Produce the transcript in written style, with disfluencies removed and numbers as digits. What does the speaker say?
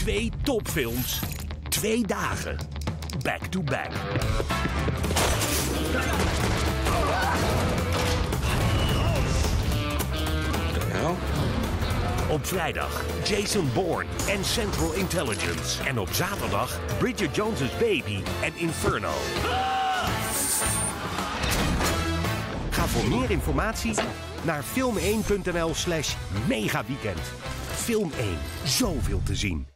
2 topfilms, 2 dagen. Back to back. Op vrijdag Jason Bourne en Central Intelligence. En op zaterdag Bridget Jones's Baby en Inferno. Ga voor meer informatie naar film1.nl/megaweekend. Film 1, zoveel te zien.